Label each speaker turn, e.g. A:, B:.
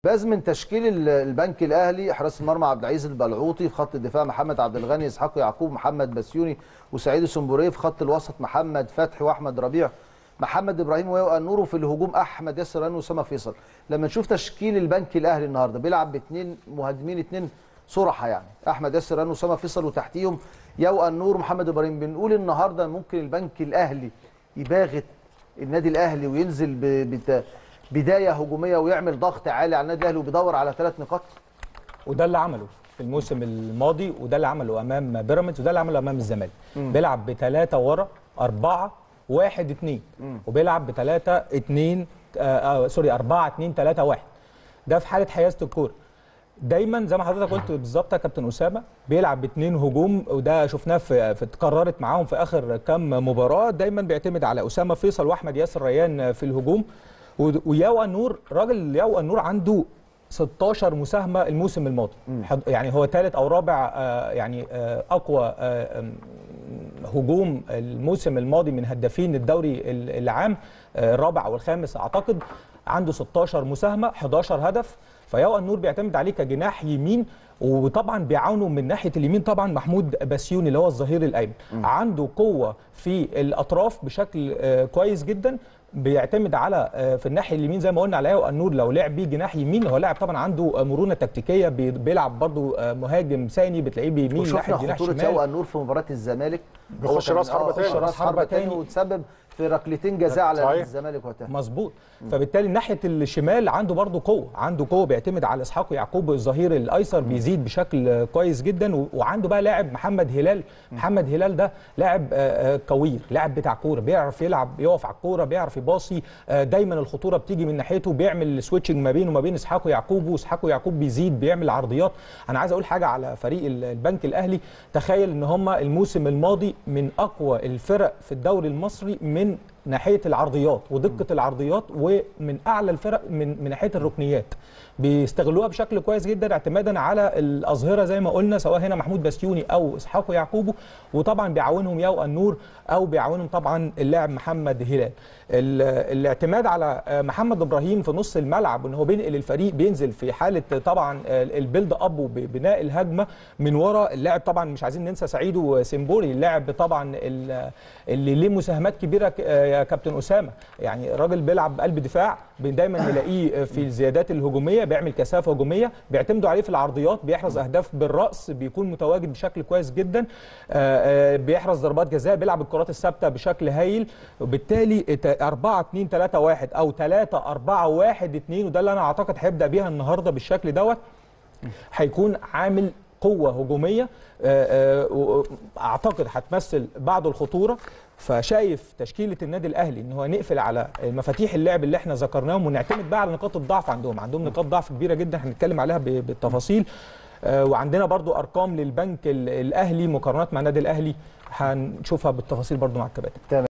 A: فاز من تشكيل البنك الاهلي: حراس المرمى عبد العزيز البلعوطي، في خط الدفاع محمد عبد الغني، اسحاق يعقوب، محمد بسيوني وسعيد السنبوري، في خط الوسط محمد فتحي واحمد ربيع، محمد ابراهيم ويوقع النور، وفي الهجوم احمد ياسر رن واسامه فيصل. لما نشوف تشكيل البنك الاهلي النهارده بيلعب باثنين مهاجمين، اثنين صرحه يعني، احمد ياسر رن واسامه فيصل، وتحتيهم يوقع النور ومحمد ابراهيم. بنقول النهارده ممكن البنك الاهلي يباغت النادي الاهلي وينزل بدايه هجوميه ويعمل ضغط عالي على النادي الاهلي وبيدور على 3 نقاط.
B: وده اللي عمله في الموسم الماضي، وده اللي عمله امام بيراميدز، وده اللي عمله امام الزمالك. بيلعب بثلاثه ورا 4 1 2، وبيلعب ب3 2 4 2 3 1. ده في حاله حيازه الكوره. دايما زي ما حضرتك قلت بالظبط يا كابتن اسامه، بيلعب باثنين هجوم، وده شفناه في اتكررت معاهم في اخر كام مباراه. دايما بيعتمد على اسامه فيصل واحمد ياسر ريان في الهجوم، وياو النور. راجل ياو النور عنده 16 مساهمه الموسم الماضي، يعني هو ثالث او رابع اقوى هجوم الموسم الماضي من هدافين الدوري العام، الرابع او الخامس اعتقد. عنده 16 مساهمه 11 هدف. فياو النور بيعتمد عليه كجناح يمين، وطبعا بيعاونه من ناحيه اليمين طبعا محمود بسيوني اللي هو الظهير الايمن. عنده قوه في الاطراف بشكل كويس جدا. بيعتمد على في الناحيه اليمين زي ما قلنا على ياو النور، لو لعب بيه جناح يمين هو لاعب طبعا عنده مرونه تكتيكيه، بيلعب برده مهاجم ثاني بتلاقيه بيميل ناحيه جناح شمال.
A: خطوره ياو النور في مباراه الزمالك،
C: بيخش راس
A: حربه تاني وتسبب في ركلتين جزاء على الزمالك وقتها.
B: مظبوط. فبالتالي ناحيه الشمال عنده برده قوه، عنده قوه، بيعتمد على اسحاق يعقوب الظهير الايسر، بيزيد بشكل كويس جدا. وعنده بقى لاعب محمد هلال. محمد هلال ده لاعب كوير، لاعب بتاع كوره، بيعرف يلعب، يقف على الكوره، بيعرف يباصي، دايما الخطوره بتيجي من ناحيته، بيعمل سويتشنج ما بينه وما بين اسحاق يعقوب، واسحاق يعقوب بيزيد بيعمل عرضيات. انا عايز اقول حاجه على فريق البنك الاهلي. تخيل ان هم الموسم الماضي من اقوى الفرق في الدوري المصري من ناحيه العرضيات ودقه العرضيات، ومن اعلى الفرق من ناحيه الركنيات. بيستغلوها بشكل كويس جدا اعتمادا على الاظهره زي ما قلنا، سواء هنا محمود بسيوني او اسحاق يعقوب، وطبعا بيعاونهم ياو النور او بيعاونهم طبعا اللاعب محمد هلال. الاعتماد على محمد ابراهيم في نص الملعب ان هو بينقل الفريق، بينزل في حاله طبعا البيلد اب وبناء الهجمه من ورا. اللاعب طبعا مش عايزين ننسى سعيد سنبوري، اللاعب طبعا اللي ليه مساهمات كبيره يا كابتن اسامه. يعني راجل بيلعب بقلب دفاع، دايما نلاقيه في الزيادات الهجوميه، بيعمل كثافه هجوميه، بيعتمدوا عليه في العرضيات، بيحرز اهداف بالراس، بيكون متواجد بشكل كويس جدا، بيحرز ضربات جزاء، بيلعب الكرات الثابته بشكل هايل. وبالتالي 4 2 3 1 او 3 4 1 2، وده اللي انا اعتقد هيبدا بيها النهارده بالشكل دوت، هيكون عامل قوه هجوميه اعتقد هتمثل بعض الخطوره. فشايف تشكيله النادي الاهلي ان هو نقفل على مفاتيح اللعب اللي احنا ذكرناهم، ونعتمد بقى على نقاط الضعف. عندهم نقاط ضعف كبيره جدا هنتكلم عليها بالتفاصيل. وعندنا برضو ارقام للبنك الاهلي مقارنات مع النادي الاهلي هنشوفها بالتفاصيل برضو مع الكباتن.